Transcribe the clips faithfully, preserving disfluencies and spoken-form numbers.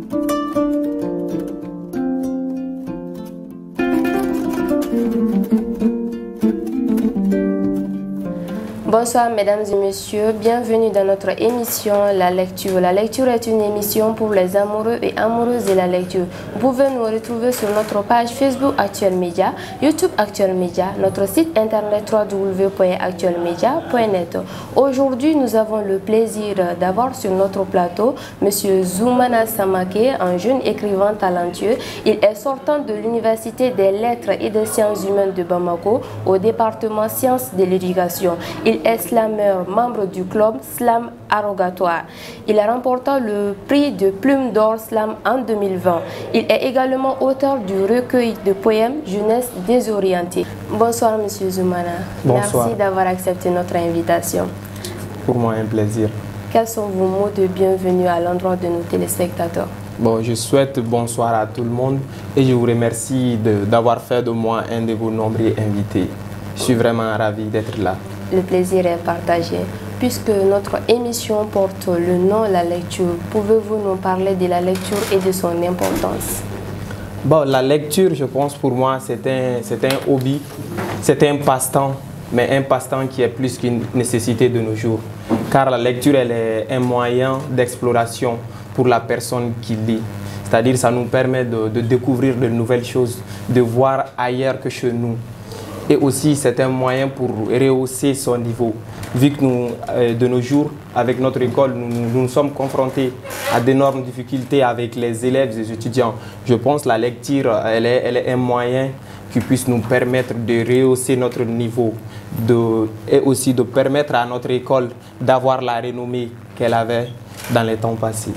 Bonsoir mesdames et messieurs, bienvenue dans notre émission La Lecture. La Lecture est une émission pour les amoureux et amoureuses de la lecture. Vous pouvez nous retrouver sur notre page Facebook Actuel Média, YouTube Actuel Média, notre site internet w w w point actuel media point net. Aujourd'hui, nous avons le plaisir d'avoir sur notre plateau M. Zoumana Samake, un jeune écrivain talentueux. Il est sortant de l'Université des Lettres et des Sciences Humaines de Bamako au département Sciences de l'Éducation. Il est slameur, membre du club Slam Arrogatoire. Il a remporté le prix de Plume d'Or Slam en deux mille vingt. Il est également auteur du recueil de poèmes Jeunesse désorientée. Bonsoir Monsieur Zoumana. Bonsoir. Merci d'avoir accepté notre invitation. Pour moi, un plaisir. Quels sont vos mots de bienvenue à l'endroit de nos téléspectateurs? Bon, je souhaite bonsoir à tout le monde et je vous remercie d'avoir fait de moi un de vos nombreux invités. Je suis vraiment ravi d'être là. Le plaisir est partagé. Puisque notre émission porte le nom La Lecture, pouvez-vous nous parler de la lecture et de son importance? Bon, la lecture, je pense pour moi, c'est un, c'est un hobby, c'est un passe-temps, mais un passe-temps qui est plus qu'une nécessité de nos jours. Car la lecture, elle est un moyen d'exploration pour la personne qui lit. C'est-à-dire, ça nous permet de, de découvrir de nouvelles choses, de voir ailleurs que chez nous. Et aussi, c'est un moyen pour rehausser son niveau. Vu que nous, euh, de nos jours, avec notre école, nous, nous, nous sommes confrontés à d'énormes difficultés avec les élèves et les étudiants. Je pense que la lecture, elle est, elle est un moyen qui puisse nous permettre de rehausser notre niveau de, et aussi de permettre à notre école d'avoir la renommée qu'elle avait dans les temps passés.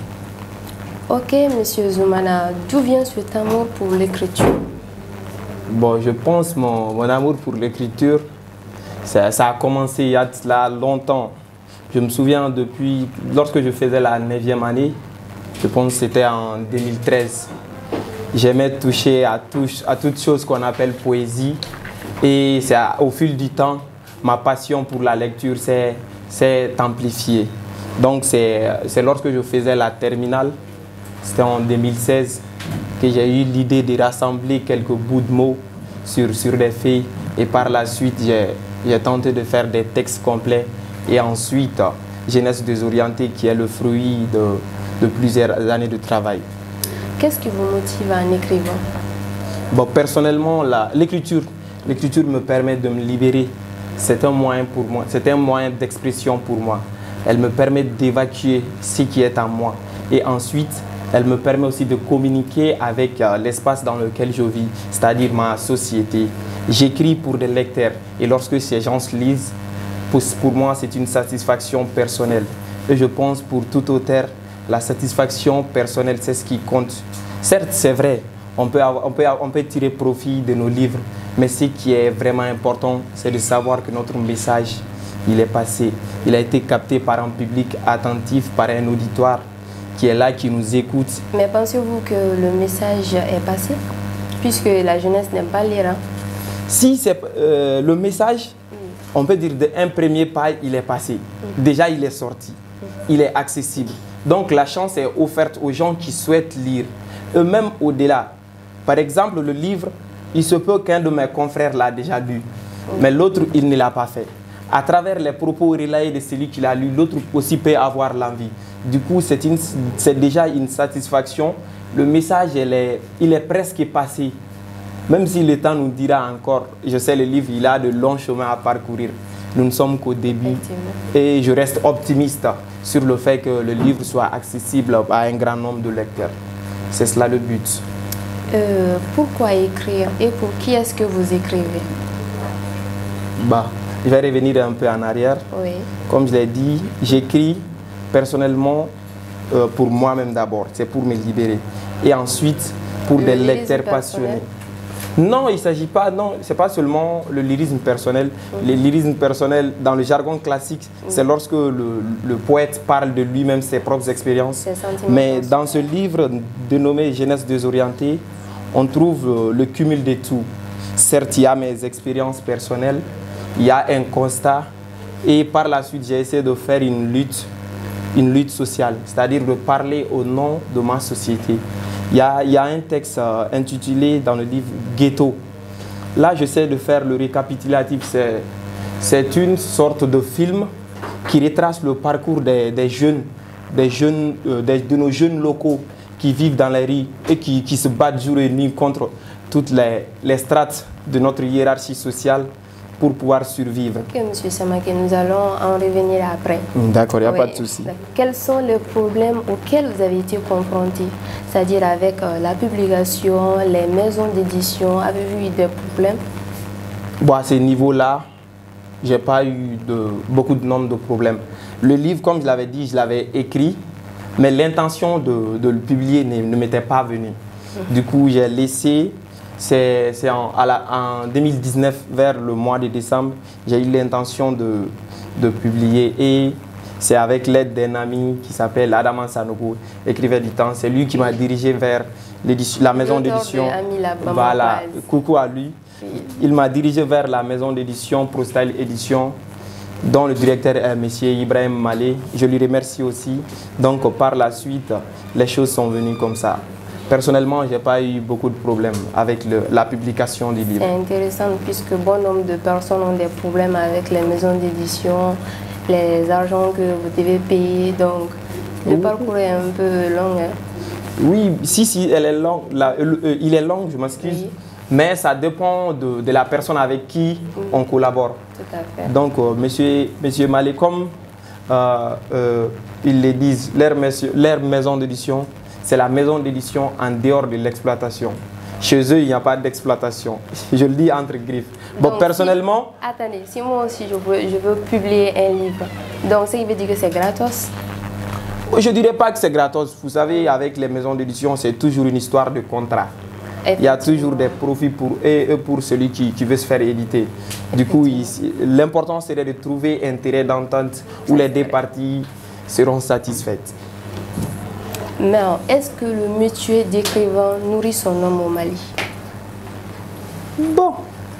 Ok, Monsieur Zoumana, d'où vient cet amour pour l'écriture? Bon, je pense que mon, mon amour pour l'écriture, ça, ça a commencé il y a là longtemps. Je me souviens depuis, lorsque je faisais la neuvième année, je pense que c'était en deux mille treize. J'aimais toucher à, tout, à toute chose qu'on appelle poésie. Et au fil du temps, ma passion pour la lecture s'est amplifiée. Donc c'est lorsque je faisais la terminale, c'était en deux mille seize, que j'ai eu l'idée de rassembler quelques bouts de mots sur, sur des feuilles. Et par la suite, j'ai tenté de faire des textes complets. Et ensuite, Jeunesse désorientée, qui est le fruit de, de plusieurs années de travail. Qu'est-ce qui vous motive en écrivant? Bon, personnellement, l'écriture l'écriture me permet de me libérer. C'est un moyen pour moi, c'est un moyen d'expression pour moi. Elle me permet d'évacuer ce qui est en moi. Et ensuite, elle me permet aussi de communiquer avec euh, l'espace dans lequel je vis, c'est-à-dire ma société. J'écris pour des lecteurs et lorsque ces gens se lisent, pour, pour moi, c'est une satisfaction personnelle. Et je pense pour tout auteur, la satisfaction personnelle, c'est ce qui compte. Certes, c'est vrai, on peut, avoir, on, peut, on peut tirer profit de nos livres, mais ce qui est vraiment important, c'est de savoir que notre message, il est passé. Il a été capté par un public attentif, par un auditoire qui est là, qui nous écoute. Mais pensez-vous que le message est passé? Puisque la jeunesse n'aime pas lire. Hein? Si c'est euh, le message, mm. on peut dire d'un premier pas, il est passé. Mm. Déjà, il est sorti. Mm. Il est accessible. Donc, la chance est offerte aux gens qui souhaitent lire. Eux-mêmes au-delà. Par exemple, le livre, il se peut qu'un de mes confrères l'a déjà lu. Mm. Mais l'autre, il ne l'a pas fait. À travers les propos relayés de celui qui l'a lu, l'autre aussi peut avoir l'envie. Du coup, c'est déjà une satisfaction. Le message, il est, il est presque passé. Même si le temps nous dira encore, je sais, le livre, il a de longs chemins à parcourir. Nous ne sommes qu'au début. Et je reste optimiste sur le fait que le livre soit accessible à un grand nombre de lecteurs. C'est cela le but. Euh, pourquoi écrire et pour qui est-ce que vous écrivez? Bah, je vais revenir un peu en arrière. Oui. Comme je l'ai dit, j'écris personnellement euh, pour moi-même d'abord, c'est pour me libérer. Et ensuite, pour le des lecteurs passionnés. Non, il ne s'agit pas, non, c'est pas seulement le lyrisme personnel. Mm. Le lyrisme personnel, dans le jargon classique, mm. c'est lorsque le, le poète parle de lui-même, ses propres expériences. Mais dans ce livre dénommé Jeunesse désorientée, on trouve euh, le cumul de tout. Certes, il y a mes expériences personnelles, il y a un constat, et par la suite, j'ai essayé de faire une lutte une lutte sociale, c'est-à-dire de parler au nom de ma société. Il y a, il y a un texte euh, intitulé dans le livre « Ghetto ». Là, j'essaie de faire le récapitulatif. C'est une sorte de film qui retrace le parcours des, des jeunes, des jeunes euh, des, de nos jeunes locaux qui vivent dans les rues et qui, qui se battent jour et nuit contre toutes les, les strates de notre hiérarchie sociale pour pouvoir survivre. Ok, monsieur Samake, nous allons en revenir après. D'accord, il n'y a oui. pas de souci. Quels sont les problèmes auxquels vous avez été confrontés? C'est-à-dire avec euh, la publication, les maisons d'édition, avez-vous eu des problèmes? Bon, à ce niveau-là, je n'ai pas eu de, beaucoup de nombre de problèmes. Le livre, comme je l'avais dit, je l'avais écrit, mais l'intention de, de le publier ne, ne m'était pas venue. Mmh. Du coup, j'ai laissé. C'est en, en deux mille dix-neuf, vers le mois de décembre, j'ai eu l'intention de, de publier. Et c'est avec l'aide d'un ami qui s'appelle Adaman Sanogo, écrivain du temps. C'est lui qui m'a dirigé vers la maison d'édition. Voilà, coucou à lui. Oui. Il m'a dirigé vers la maison d'édition ProStyle Édition, dont le directeur est M. Ibrahim Malé. Je lui remercie aussi. Donc par la suite, les choses sont venues comme ça. Personnellement, je n'ai pas eu beaucoup de problèmes avec le, la publication du livre. C'est intéressant puisque bon nombre de personnes ont des problèmes avec les maisons d'édition, les argents que vous devez payer. Donc, le oui. parcours est un peu long. Hein? Oui, si, si, elle est long, la, euh, il est long, je m'excuse. Oui. Mais ça dépend de, de la personne avec qui oui. on collabore. Tout à fait. Donc, euh, monsieur, monsieur Malé, comme euh, euh, ils le disent, leur, leur maison d'édition, c'est la maison d'édition en dehors de l'exploitation. Chez eux, il n'y a pas d'exploitation. Je le dis entre griffes. Bon, donc, personnellement... Si, attendez, si moi aussi je veux, je veux publier un livre, donc ça veut dire que c'est gratos? Je ne dirais pas que c'est gratos. Vous savez, avec les maisons d'édition, c'est toujours une histoire de contrat. Il y a toujours des profits pour eux et pour celui qui, qui veut se faire éditer. Du coup, l'important serait de trouver un terrain d'entente où les deux parties seront satisfaites. Mais est-ce que le métier d'écrivain nourrit son homme au Mali? Bon,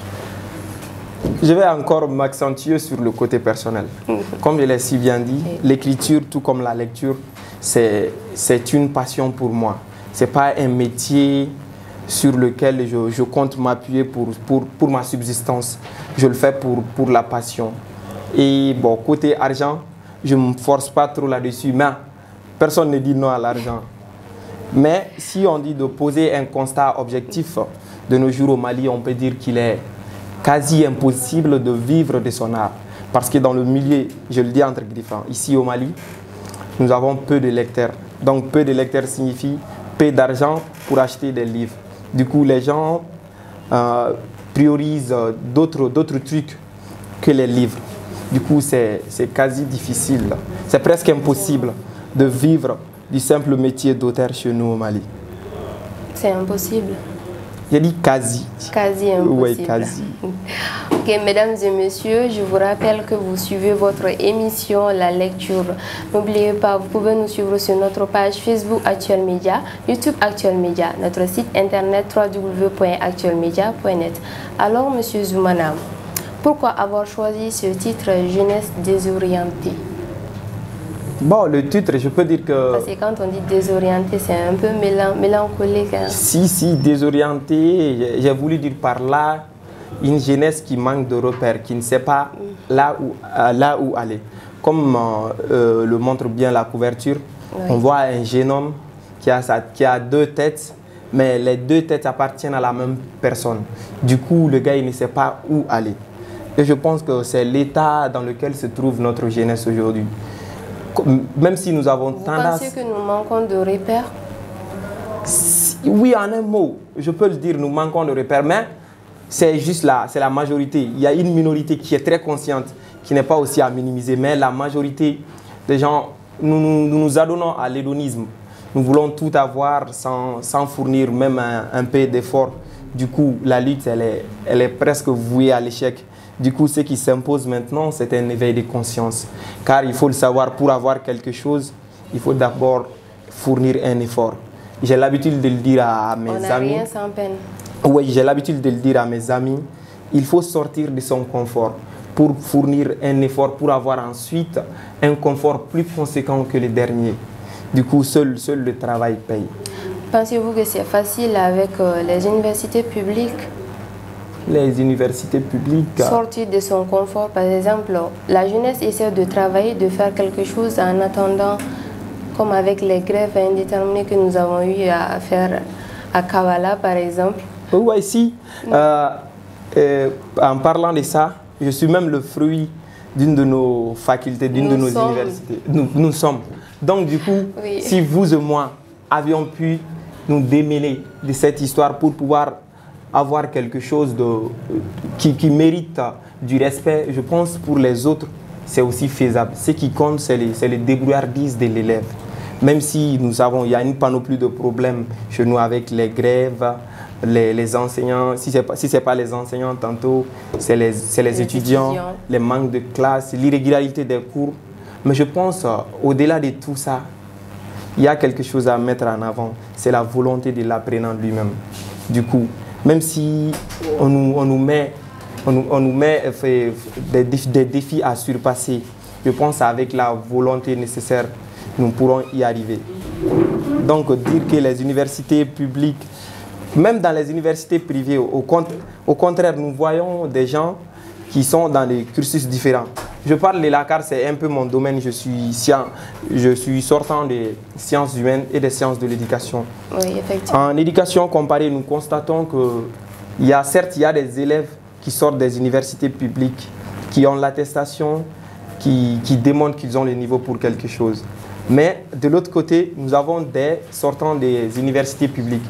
je vais encore m'accentuer sur le côté personnel. Comme je l'ai si bien dit, l'écriture, tout comme la lecture, c'est une passion pour moi. Ce n'est pas un métier sur lequel je, je compte m'appuyer pour, pour, pour ma subsistance. Je le fais pour, pour la passion. Et bon, côté argent, je ne me force pas trop là-dessus. Mais personne ne dit non à l'argent. Mais si on dit de poser un constat objectif, de nos jours au Mali, on peut dire qu'il est quasi impossible de vivre de son art. Parce que dans le milieu, je le dis entre griffes, ici au Mali, nous avons peu de lecteurs. Donc peu de lecteurs signifie peu d'argent pour acheter des livres. Du coup, les gens euh, priorisent d'autres d'autres trucs que les livres. Du coup, c'est quasi difficile. C'est presque impossible de vivre du simple métier d'auteur chez nous au Mali. C'est impossible. J'ai dit quasi. Quasi impossible. Oui, quasi. Ok, mesdames et messieurs, je vous rappelle que vous suivez votre émission La Lecture. N'oubliez pas, vous pouvez nous suivre sur notre page Facebook Actuel Média, YouTube Actuel Média, notre site internet w w w point actuel média point net. Alors, monsieur Zoumana, pourquoi avoir choisi ce titre Jeunesse désorientée? Bon, le titre, je peux dire que... Parce que quand on dit désorienté, c'est un peu mélan mélancolique. Hein? Si, si, désorienté, j'ai voulu dire par là une jeunesse qui manque de repères, qui ne sait pas là où, là où aller. Comme euh, le montre bien la couverture, oui. On voit un jeune homme qui a, sa, qui a deux têtes, mais les deux têtes appartiennent à la même personne. Du coup, le gars, il ne sait pas où aller. Et je pense que c'est l'état dans lequel se trouve notre jeunesse aujourd'hui. Même si nous avons Vous tendance... pensez que nous manquons de repères? Oui, en un mot, je peux le dire, nous manquons de repères, mais c'est juste là, c'est la majorité. Il y a une minorité qui est très consciente, qui n'est pas aussi à minimiser, mais la majorité des gens, nous nous, nous, nous adonnons à l'hédonisme. Nous voulons tout avoir sans, sans fournir même un, un peu d'effort. Du coup, la lutte, elle est, elle est presque vouée à l'échec. Du coup, ce qui s'impose maintenant, c'est un éveil de conscience. Car il faut le savoir, pour avoir quelque chose, il faut d'abord fournir un effort. J'ai l'habitude de le dire à mes amis. On n'a rien sans peine. Oui, j'ai l'habitude de le dire à mes amis. Il faut sortir de son confort. pour fournir un effort, pour avoir ensuite un confort plus conséquent que les derniers. Du coup, seul, seul le travail paye. Pensez-vous que c'est facile avec euh, les universités publiques? Les universités publiques... Sortir de son confort, par exemple, la jeunesse essaie de travailler, de faire quelque chose en attendant, comme avec les grèves indéterminées que nous avons eu à faire à Kavala, par exemple. Oui, si. Euh, euh, en parlant de ça, je suis même le fruit d'une de nos facultés, d'une de nos sommes. universités. Nous, nous sommes. Donc, du coup, Oui. si vous et moi avions pu nous démêler de cette histoire pour pouvoir avoir quelque chose de, qui, qui mérite du respect, je pense pour les autres, c'est aussi faisable. Ce qui compte, c'est les, les débrouillardises de l'élève. Même si nous avons, il y a une panoplie de problèmes chez nous avec les grèves, les, les enseignants, si ce n'est pas, si c'est pas les enseignants tantôt, c'est les, les, les étudiants, étudiants, les manques de classe, l'irrégularité des cours. Mais je pense, euh, au-delà de tout ça, il y a quelque chose à mettre en avant, c'est la volonté de l'apprenant lui-même. Du coup, même si on nous, on nous met, on nous, on nous met fait, des, défis, des défis à surpasser, je pense qu'avec la volonté nécessaire, nous pourrons y arriver. Donc dire que les universités publiques, même dans les universités privées, au, au contraire, nous voyons des gens qui sont dans des cursus différents. Je parle de l'A C A R, c'est un peu mon domaine, je suis, science, je suis sortant des sciences humaines et des sciences de l'éducation. Oui, effectivement. En éducation comparée, nous constatons qu'il y a certes il y a des élèves qui sortent des universités publiques, qui ont l'attestation, qui, qui démontrent qu'ils ont le niveau pour quelque chose. Mais de l'autre côté, nous avons des sortants des universités publiques.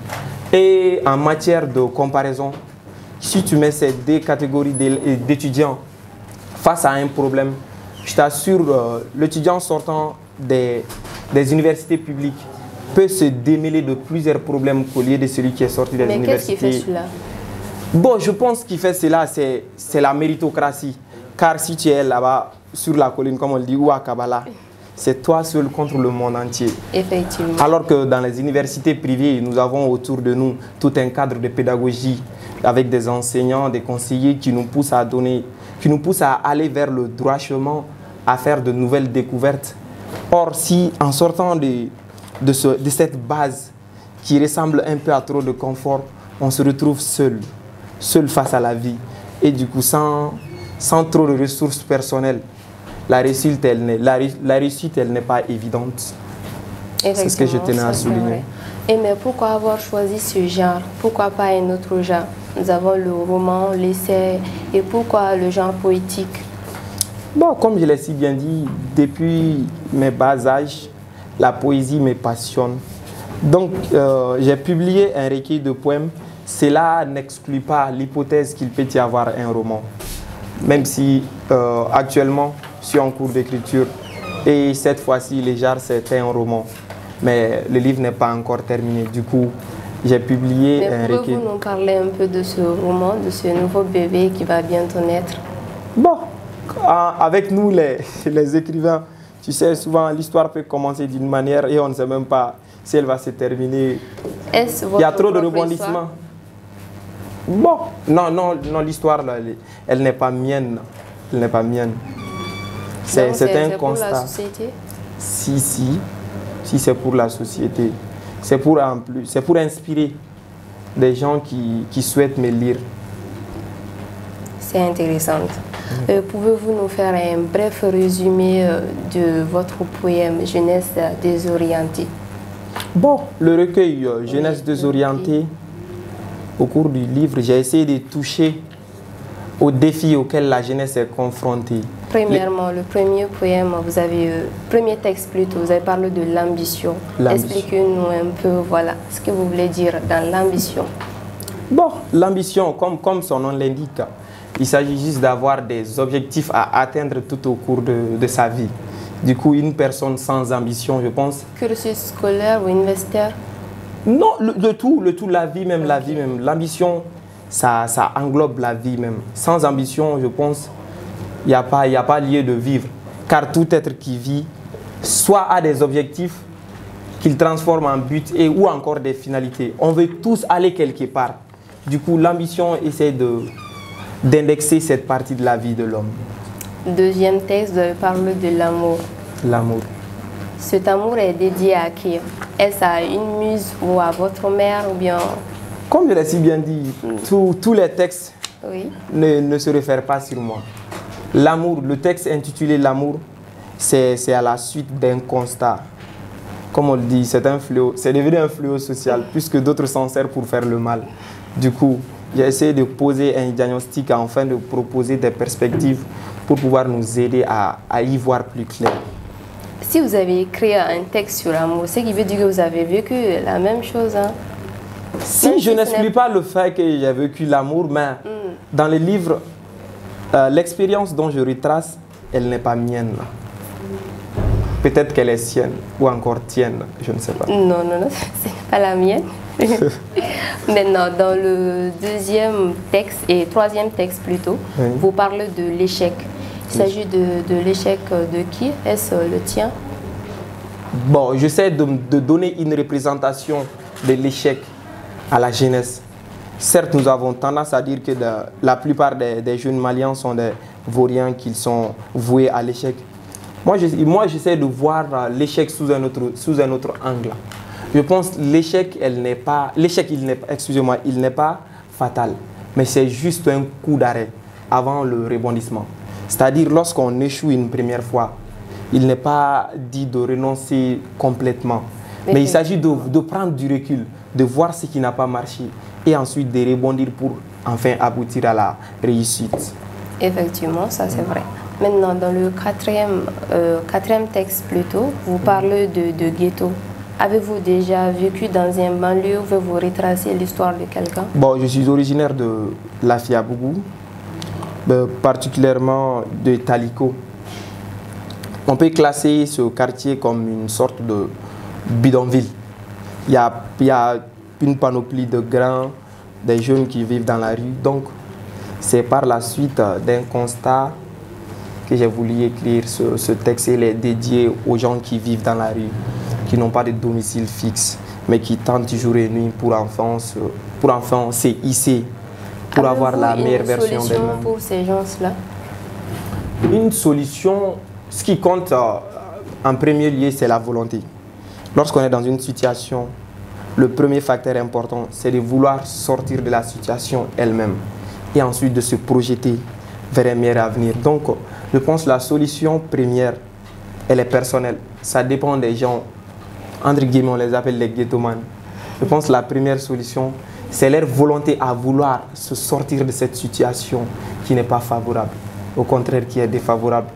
Et en matière de comparaison, si tu mets ces deux catégories d'étudiants face à un problème, je t'assure, euh, l'étudiant sortant des, des universités publiques peut se démêler de plusieurs problèmes qu'au lieu de celui qui est sorti des Mais universités. Mais qu'est-ce qui fait cela? Bon, je pense qu'il fait cela, c'est la méritocratie. Car si tu es là-bas, sur la colline, comme on le dit, ou à Kabbalah, c'est toi seul contre le monde entier. Effectivement. Alors que dans les universités privées, nous avons autour de nous tout un cadre de pédagogie avec des enseignants, des conseillers qui nous poussent à donner, qui nous poussent à aller vers le droit chemin, à faire de nouvelles découvertes. Or, si en sortant de, de, ce, de cette base qui ressemble un peu à trop de confort, on se retrouve seul, seul face à la vie et du coup sans, sans trop de ressources personnelles. La réussite, elle la, la réussite, elle n'est pas évidente. C'est ce que je tenais à souligner. Et mais pourquoi avoir choisi ce genre? Pourquoi pas un autre genre? Nous avons le roman, l'essai, et pourquoi le genre poétique? Bon, comme je l'ai si bien dit, depuis mes bas âges, la poésie me passionne. Donc, euh, j'ai publié un recueil de poèmes. Cela n'exclut pas l'hypothèse qu'il peut y avoir un roman. Même si euh, actuellement, je suis en cours d'écriture et cette fois-ci, le genre, c'est un roman. Mais le livre n'est pas encore terminé. Du coup, j'ai publié Mais un recueil. Pouvez-vous nous parler un peu de ce roman, de ce nouveau bébé qui va bientôt naître? Bon, avec nous, les, les écrivains, tu sais, souvent l'histoire peut commencer d'une manière et on ne sait même pas si elle va se terminer. Il y a trop de rebondissements. Bon, non, non, non, l'histoire, elle, elle n'est pas mienne. Elle n'est pas mienne. C'est un constat. C'est pour la société? Si, si. Si c'est pour la société. C'est pour, en plus, c'est pour inspirer des gens qui, qui souhaitent me lire. C'est intéressant. Mmh. Euh, Pouvez-vous nous faire un bref résumé euh, de votre poème « Jeunesse désorientée » ? Bon, le recueil euh, « Jeunesse oui, désorientée oui. », au cours du livre, j'ai essayé de toucher aux défis auxquels la jeunesse est confrontée. Premièrement, le, le premier poème, vous avez, euh, premier texte plutôt, vous avez parlé de l'ambition. Expliquez-nous un peu, voilà, ce que vous voulez dire dans l'ambition. Bon, l'ambition, comme, comme son nom l'indique, il s'agit juste d'avoir des objectifs à atteindre tout au cours de, de sa vie. Du coup, une personne sans ambition, je pense... Cursus scolaire ou universitaire? Non, le, le tout, le tout, la vie même, okay. la vie même. L'ambition, ça, ça englobe la vie même. Sans ambition, je pense, il n'y a pas, il a pas lieu de vivre. Car tout être qui vit, soit a des objectifs qu'il transforme en but et ou encore des finalités. On veut tous aller quelque part. Du coup, l'ambition essaie de... d'indexer cette partie de la vie de l'homme. Deuxième texte, vous avez parlé de l'amour. L'amour. Cet amour est dédié à qui? Est-ce à une muse ou à votre mère ou bien... Comme je l'ai si bien dit, tous, tous les textes Oui. ne, ne se réfèrent pas sur moi. L'amour, le texte intitulé L'amour, c'est à la suite d'un constat. Comme on le dit, c'est un fléau, c'est devenu un fléau social, puisque d'autres s'en servent pour faire le mal. Du coup, j'ai essayé de poser un diagnostic afin de proposer des perspectives pour pouvoir nous aider à, à y voir plus clair. Si vous avez écrit un texte sur l'amour, c'est qui veut dire que vous avez vécu la même chose. Hein? Si Même je si n'exclus pas le fait que j'ai vécu l'amour, mais mm. dans les livres, euh, l'expérience dont je retrace, elle n'est pas mienne. Peut-être qu'elle est sienne ou encore tienne, je ne sais pas. Non, non, non, c'est pas la mienne. Maintenant, dans le deuxième texte et troisième texte plutôt, oui. vous parlez de l'échec. Il s'agit de, de l'échec de qui? Est-ce le tien? Bon, j'essaie de, de donner une représentation de l'échec à la jeunesse. Certes, nous avons tendance à dire que de, la plupart des, des jeunes Maliens sont des vauriens, qu'ils sont voués à l'échec. Moi, moi, j'essaie de voir l'échec sous un autre, sous un autre angle. Je pense que l'échec, elle n'est pas, l'échec, il n'est, excusez-moi, il n'est pas fatal, mais c'est juste un coup d'arrêt avant le rebondissement. C'est-à-dire, lorsqu'on échoue une première fois, il n'est pas dit de renoncer complètement, mais, mais il s'agit de, de prendre du recul, de voir ce qui n'a pas marché et ensuite de rebondir pour enfin aboutir à la réussite. Effectivement, ça c'est vrai. Maintenant, dans le quatrième, euh, quatrième texte plutôt, vous parlez de, de ghetto. Avez-vous déjà vécu dans un banlieue? Pouvez-vous retracer l'histoire de quelqu'un? Bon, je suis originaire de Lafiabougou, euh, particulièrement de Taliko. On peut classer ce quartier comme une sorte de bidonville. Il y a, il y a une panoplie de grands, des jeunes qui vivent dans la rue. Donc, c'est par la suite d'un constat que j'ai voulu écrire ce, ce texte. Il est dédié aux gens qui vivent dans la rue, qui n'ont pas de domicile fixe, mais qui tentent jour et nuit pour enfin se, pour enfin se hisser, pour avoir la meilleure version d'eux-mêmes. Une solution pour ces gens-là? Une solution, ce qui compte euh, en premier lieu, c'est la volonté. Lorsqu'on est dans une situation, le premier facteur important, c'est de vouloir sortir de la situation elle-même et ensuite de se projeter vers un meilleur avenir. Donc, je pense que la solution première, elle est personnelle. Ça dépend des gens. Entre guillemets, on les appelle les ghettomanes. Je pense que la première solution, c'est leur volonté à vouloir se sortir de cette situation qui n'est pas favorable. Au contraire, qui est défavorable.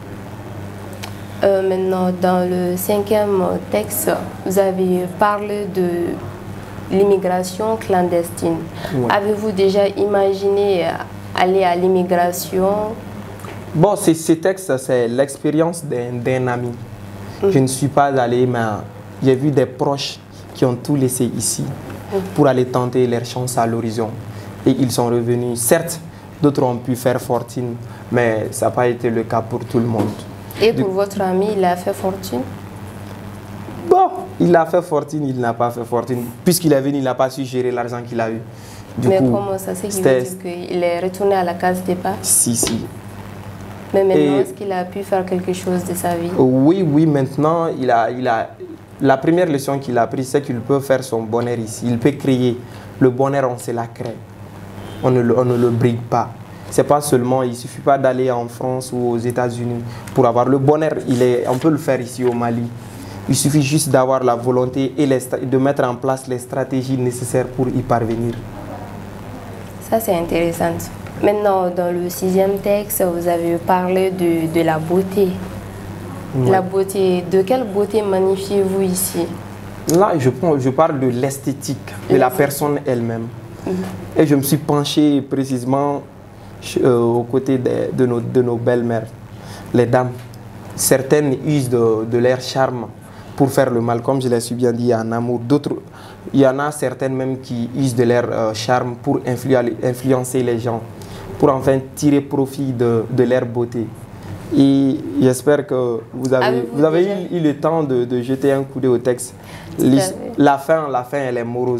Euh, maintenant, dans le cinquième texte, vous avez parlé de l'immigration clandestine. Ouais. Avez-vous déjà imaginé aller à l'immigration? Bon, ce texte, c'est l'expérience d'un ami. Mmh. Je ne suis pas allé, mais j'ai vu des proches qui ont tout laissé ici mmh. pour aller tenter leur chance à l'horizon. Et ils sont revenus. Certes, d'autres ont pu faire fortune, mais ça n'a pas été le cas pour tout le monde. Et pour du... votre ami, il a fait fortune? Bon, il a fait fortune, il n'a pas fait fortune. Puisqu'il est venu, il n'a pas su gérer l'argent qu'il a eu. Du mais coup, comment ça, c'est qu'il veut dire qu'il est retourné à la case départ? Si, si. Mais maintenant, est-ce qu'il a pu faire quelque chose de sa vie? Oui, oui, maintenant, il a, il a... la première leçon qu'il a prise, c'est qu'il peut faire son bonheur ici. Il peut créer. Le bonheur, on se la crée. On ne, on ne le brigue pas. C'est pas seulement, il ne suffit pas d'aller en France ou aux États-Unis pour avoir le bonheur. Il est, on peut le faire ici au Mali. Il suffit juste d'avoir la volonté et les, de mettre en place les stratégies nécessaires pour y parvenir. Ça, c'est intéressant. Maintenant, dans le sixième texte, vous avez parlé de, de la beauté. Ouais. La beauté. De quelle beauté magnifiez-vous ici? Là, je, je parle de l'esthétique de la personne elle-même. Mm-hmm. Et je me suis penché précisément euh, aux côtés de, de nos, de nos belles-mères, les dames. Certaines usent de, de leur charme pour faire le mal, comme je l'ai su bien dit, en amour. D'autres, il y en a certaines même qui usent de leur euh, charme pour influ influencer les gens, pour enfin tirer profit de, de leur beauté. Et j'espère que vous avez, avez, vous vous avez eu, eu le temps de, de jeter un coup d'œil au texte. La fin, la fin, elle est morose.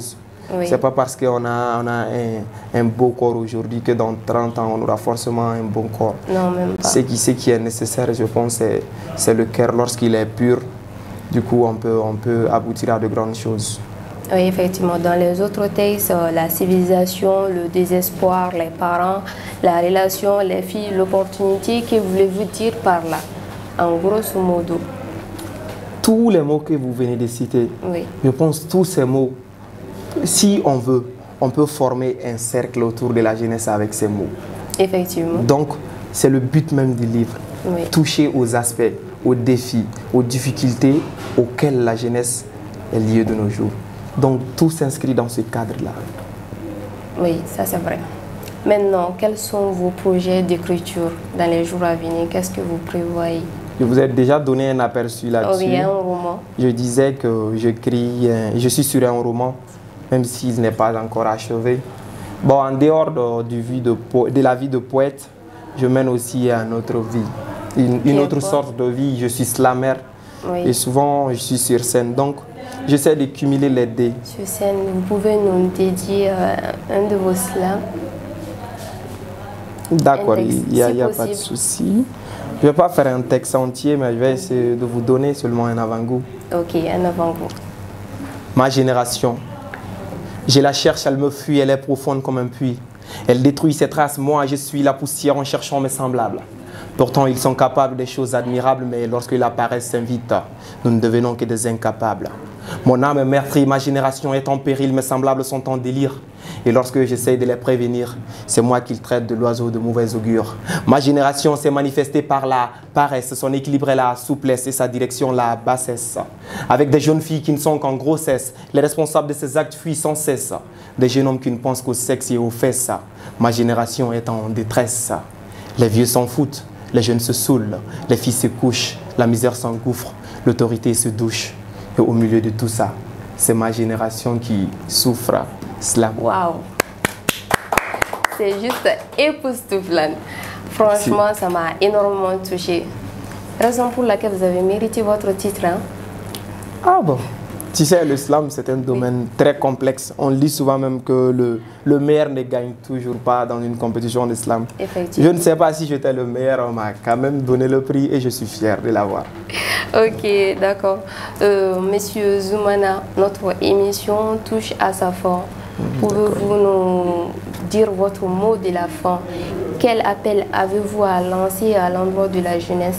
Oui. C'est pas parce qu'on a, on a un, un beau corps aujourd'hui que dans trente ans, on aura forcément un bon corps. Non, même pas. Ce qui, ce qui est nécessaire, je pense, c'est le cœur. Lorsqu'il est pur, du coup, on peut, on peut aboutir à de grandes choses. Oui, effectivement. Dans les autres textes, la civilisation, le désespoir, les parents, la relation, les filles, l'opportunité, que voulez-vous dire par là, en grosso modo? Tous les mots que vous venez de citer, oui. je pense tous ces mots, si on veut, on peut former un cercle autour de la jeunesse avec ces mots. Effectivement. Donc, c'est le but même du livre. Oui. Toucher aux aspects, aux défis, aux difficultés auxquelles la jeunesse est liée de nos jours. Donc, tout s'inscrit dans ce cadre-là. Oui, ça c'est vrai. Maintenant, quels sont vos projets d'écriture dans les jours à venir? Qu'est-ce que vous prévoyez? Je vous ai déjà donné un aperçu là-dessus. Oui, un roman. Je disais que j'écris, je suis sur un roman, même s'il n'est pas encore achevé. Bon, en dehors de, du vie de, de la vie de poète, je mène aussi une autre vie, une, une autre sorte de vie. Je suis slammer oui. et souvent je suis sur scène. Donc, j'essaie de cumuler les dés. Sur scène, vous pouvez nous dédier euh, un de vos slams? D'accord, il n'y a, si a pas de souci. Je ne vais pas faire un texte entier, mais je vais essayer de vous donner seulement un avant-goût. Ok, un avant-goût. Ma génération. Je la cherche, elle me fuit, elle est profonde comme un puits. Elle détruit ses traces, moi je suis la poussière en cherchant mes semblables. Pourtant ils sont capables des choses admirables, mais lorsqu'ils apparaissent s'invitent, nous ne devenons que des incapables. Mon âme est meurtrie, ma génération est en péril, mes semblables sont en délire. Et lorsque j'essaie de les prévenir, c'est moi qu'ils traitent de l'oiseau de mauvais augure. Ma génération s'est manifestée par la paresse, son équilibre est la souplesse et sa direction la bassesse. Avec des jeunes filles qui ne sont qu'en grossesse, les responsables de ces actes fuient sans cesse. Des jeunes hommes qui ne pensent qu'au sexe et aux fesses. Ma génération est en détresse. Les vieux s'en foutent, les jeunes se saoulent, les filles se couchent, la misère s'engouffre, l'autorité se douche. Et au milieu de tout ça, c'est ma génération qui souffre. Slam. Waouh! C'est juste époustouflant. Franchement, si. Ça m'a énormément touché. Raison pour laquelle vous avez mérité votre titre. Hein? Ah bon? Tu sais, le slam, c'est un domaine oui. très complexe. On dit souvent même que le, le meilleur ne gagne toujours pas dans une compétition de slam. Effectivement. Je ne sais pas si j'étais le meilleur, on m'a quand même donné le prix et je suis fier de l'avoir. Ok, d'accord. Euh, Monsieur Zoumana, notre émission touche à sa fin. Pouvez-vous nous dire votre mot de la fin? Quel appel avez-vous à lancer à l'endroit de la jeunesse?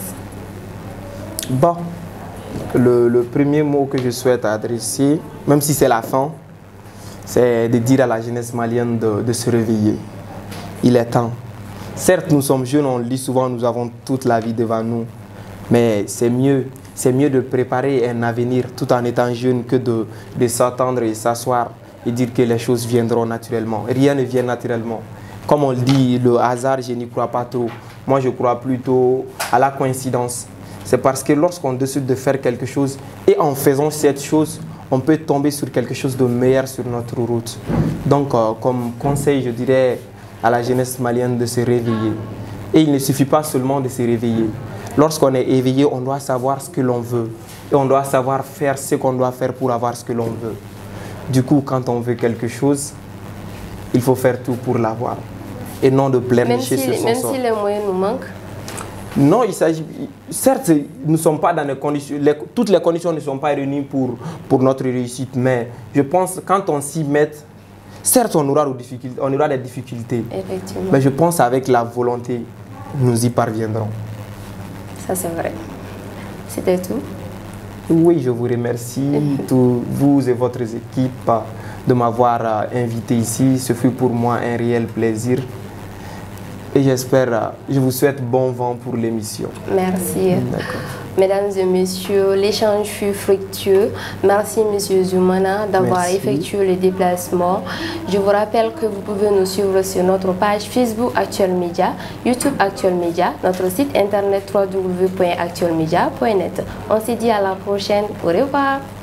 Bon, le, le premier mot que je souhaite adresser, même si c'est la fin, c'est de dire à la jeunesse malienne de, de se réveiller. Il est temps. Certes, nous sommes jeunes, on le dit souvent, nous avons toute la vie devant nous. Mais c'est mieux, c'est mieux de préparer un avenir tout en étant jeune que de, de s'attendre et s'asseoir et dire que les choses viendront naturellement. Rien ne vient naturellement. Comme on le dit, le hasard, je n'y crois pas trop. Moi, je crois plutôt à la coïncidence. C'est parce que lorsqu'on décide de faire quelque chose et en faisant cette chose, on peut tomber sur quelque chose de meilleur sur notre route. Donc, euh, comme conseil, je dirais à la jeunesse malienne de se réveiller. Et il ne suffit pas seulement de se réveiller. Lorsqu'on est éveillé, on doit savoir ce que l'on veut. Et on doit savoir faire ce qu'on doit faire pour avoir ce que l'on veut. Du coup, quand on veut quelque chose, il faut faire tout pour l'avoir. Et non de pleurnicher si, sur son même sort. Même si les moyens nous manquent? Non, il s'agit... Certes, nous ne sommes pas dans les conditions... Les, toutes les conditions ne sont pas réunies pour, pour notre réussite. Mais je pense que quand on s'y met, certes, on aura, des difficultés, on aura des difficultés. Effectivement. Mais je pense qu'avec la volonté, nous y parviendrons. Ça, c'est vrai. C'était tout? Oui, je vous remercie, tous, vous et votre équipe, de m'avoir invité ici. Ce fut pour moi un réel plaisir. Et j'espère, je vous souhaite bon vent pour l'émission. Merci. Mesdames et messieurs, l'échange fut fructueux. Merci Monsieur Zoumana d'avoir effectué le déplacement. Je vous rappelle que vous pouvez nous suivre sur notre page Facebook Actuel Média, YouTube Actuel Média, notre site internet w w w point actuel media point net. On se dit à la prochaine. Au revoir.